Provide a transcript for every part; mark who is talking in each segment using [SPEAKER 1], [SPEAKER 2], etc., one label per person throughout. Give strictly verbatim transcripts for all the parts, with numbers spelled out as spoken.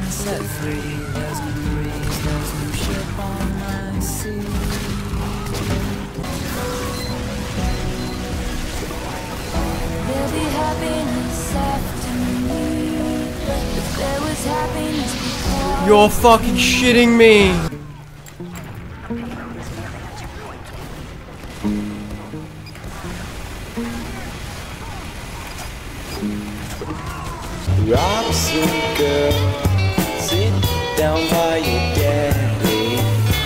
[SPEAKER 1] set free. There's no breeze, there's no ship on my sea. There'll be happiness after me. If there was happiness before.
[SPEAKER 2] You're fucking shitting me!
[SPEAKER 3] Robson girl, sit down by your daddy.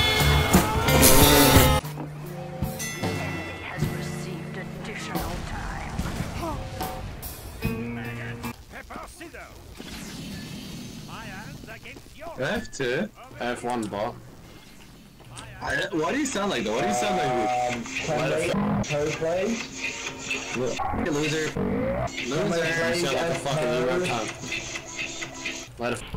[SPEAKER 4] Has received additional time.
[SPEAKER 5] I have two. I have one bot. I, what do you sound like though? What do you sound like?
[SPEAKER 3] Um, can they co-play?
[SPEAKER 5] Loser. Loser. Shut the fuck up, you wrote time. Let it.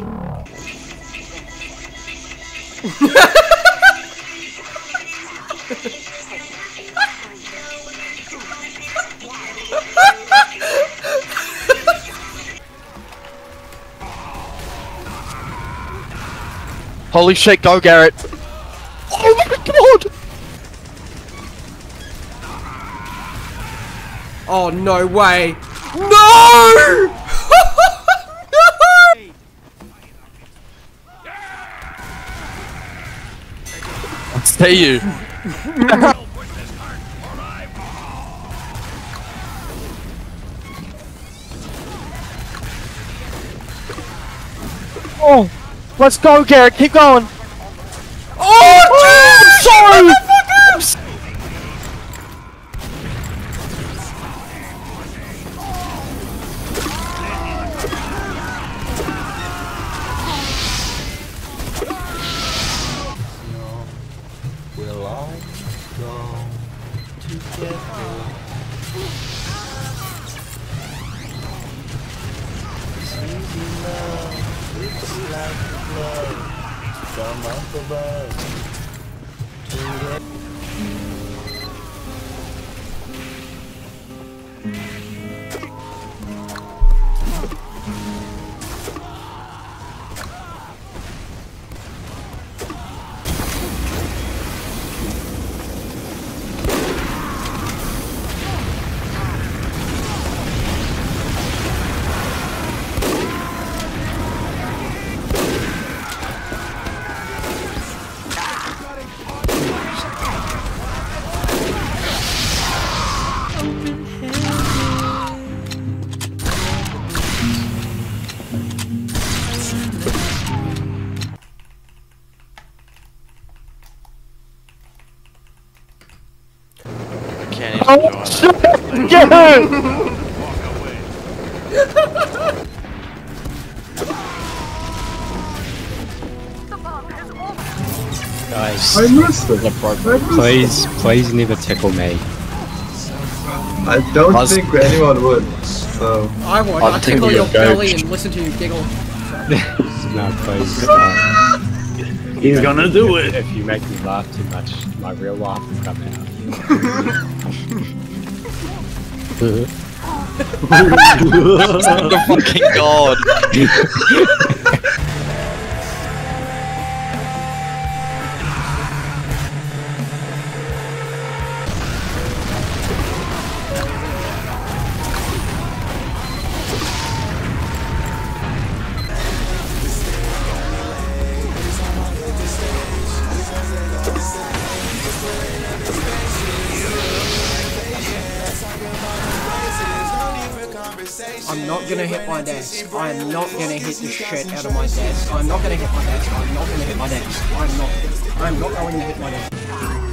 [SPEAKER 6] Holy shit, go Garrett! Oh my god!
[SPEAKER 2] Oh, no way! No!
[SPEAKER 6] I'll stay you. Oh! Let's go, Garrett, keep going!
[SPEAKER 2] Oh, dude!
[SPEAKER 6] Sorry!
[SPEAKER 3] We'll all go together. Sweet love, it's like love from up above.
[SPEAKER 6] Can't even oh, shit! Get her!
[SPEAKER 7] Guys,
[SPEAKER 8] I missed it.
[SPEAKER 7] please, please never tickle me.
[SPEAKER 8] I don't
[SPEAKER 6] Buzz.
[SPEAKER 8] think anyone would, so...
[SPEAKER 2] I won't.
[SPEAKER 6] I'll
[SPEAKER 2] I'll tickle
[SPEAKER 6] tickle
[SPEAKER 2] your
[SPEAKER 6] your
[SPEAKER 2] belly
[SPEAKER 6] goat.
[SPEAKER 2] and listen to you giggle.
[SPEAKER 7] No, please. Uh,
[SPEAKER 9] He's gonna do it.
[SPEAKER 7] if you make me laugh too much, my real laugh will come out.
[SPEAKER 6] The fucking god!
[SPEAKER 2] I'm not gonna hit my desk. I'm not gonna hit the shit out of my desk. I'm not gonna hit my desk. I'm not gonna hit my desk. I'm not. I'm not going to hit my desk.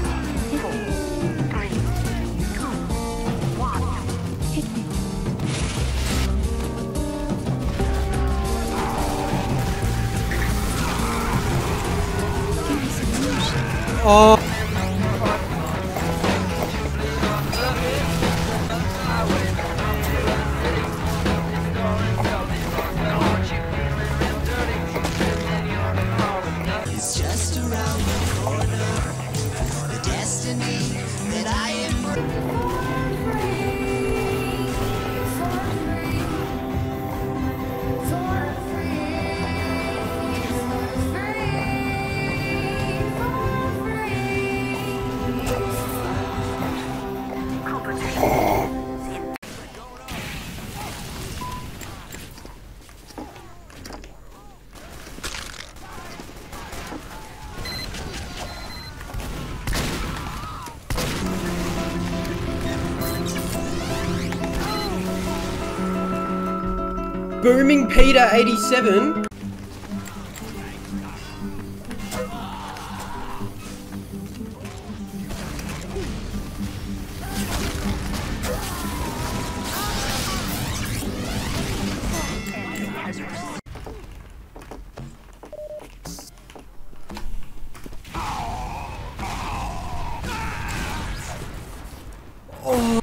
[SPEAKER 2] Oh. Booming Peter eighty-seven. Oh.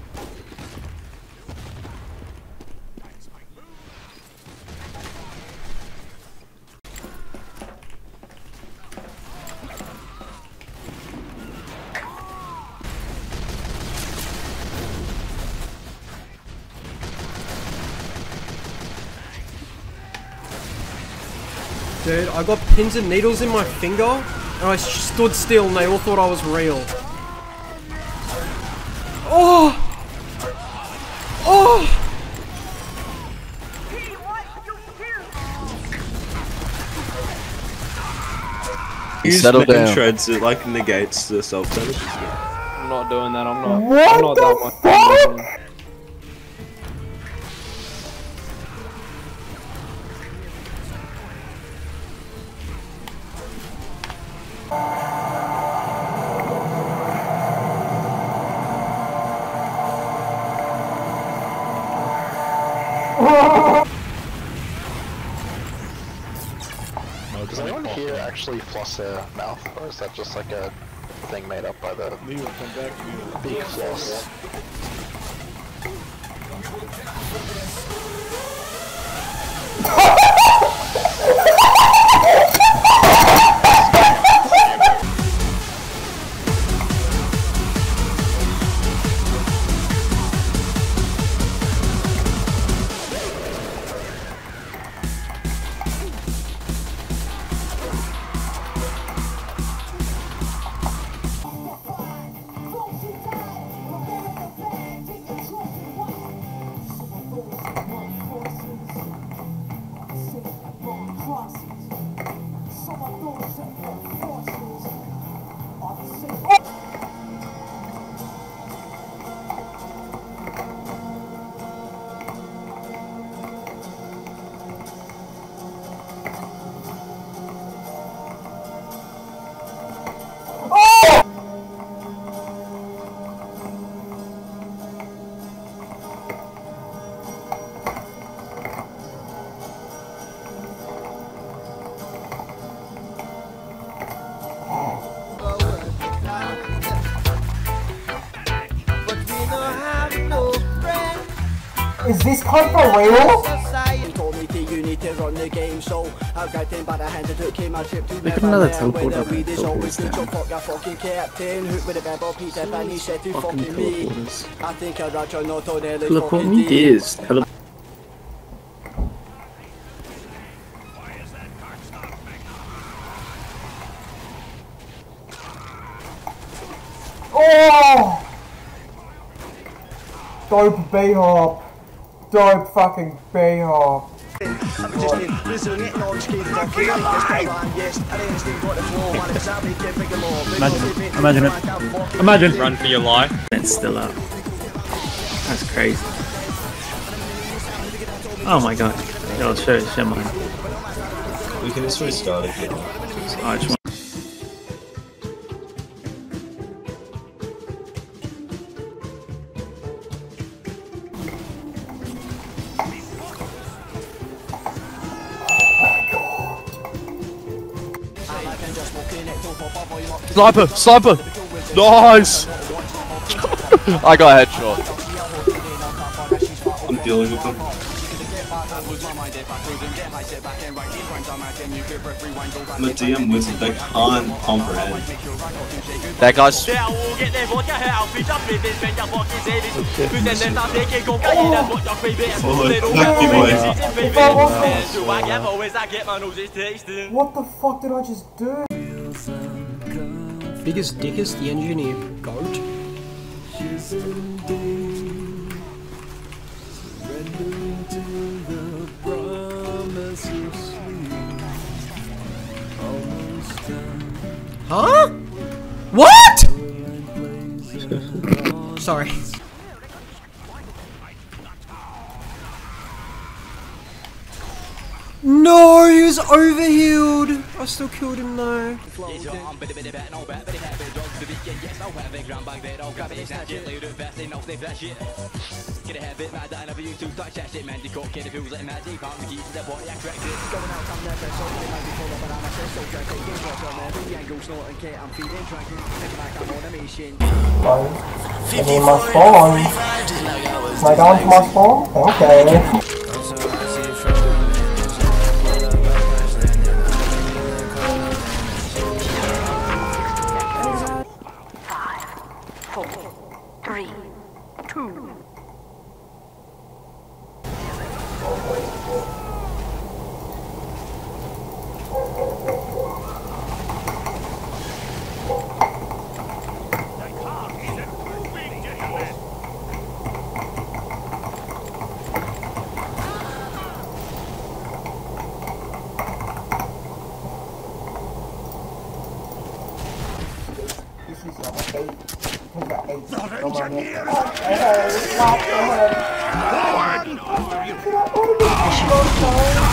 [SPEAKER 2] Dude, I got pins and needles in my finger, and I stood still and they all thought I was real. Oh! Oh!
[SPEAKER 3] Use
[SPEAKER 6] Settle
[SPEAKER 3] metal
[SPEAKER 6] down.
[SPEAKER 3] shreds, it like negates the self damage.
[SPEAKER 10] I'm not doing that, I'm not.
[SPEAKER 2] What
[SPEAKER 10] I'm not
[SPEAKER 2] the
[SPEAKER 10] that one.
[SPEAKER 2] fuck?
[SPEAKER 11] Does anyone here actually floss their mouth, or is that just like a thing made up by the beak floss?
[SPEAKER 12] Is this cunt for real?
[SPEAKER 13] Look at another teleport up there. Teleporters down. Fucking teleporters. Teleport me, dears. Tele
[SPEAKER 12] Oh! Dope B-hop. Dope fucking B-hop.
[SPEAKER 9] Imagine it. Imagine it. Imagine.
[SPEAKER 13] Run for your life. It's still up. That's crazy. Oh my god. Yo, show, show mine.
[SPEAKER 3] We can just restart again.
[SPEAKER 13] I just want
[SPEAKER 6] Sniper! Sniper! Nice! I got a headshot.
[SPEAKER 3] I'm dealing with them. I'm a D M wizard, they can't comprehend.
[SPEAKER 6] That guy's...
[SPEAKER 12] What the fuck did I just do?
[SPEAKER 2] Biggest dickest, the engineer. Goat. Huh? What? Sorry. was overhealed. I still killed him though.
[SPEAKER 12] I need my spawn. Am I going to my spawn? Okay.
[SPEAKER 4] Three, two.
[SPEAKER 12] This is like eight. He's got eight. Come on here. Oh, it's not good.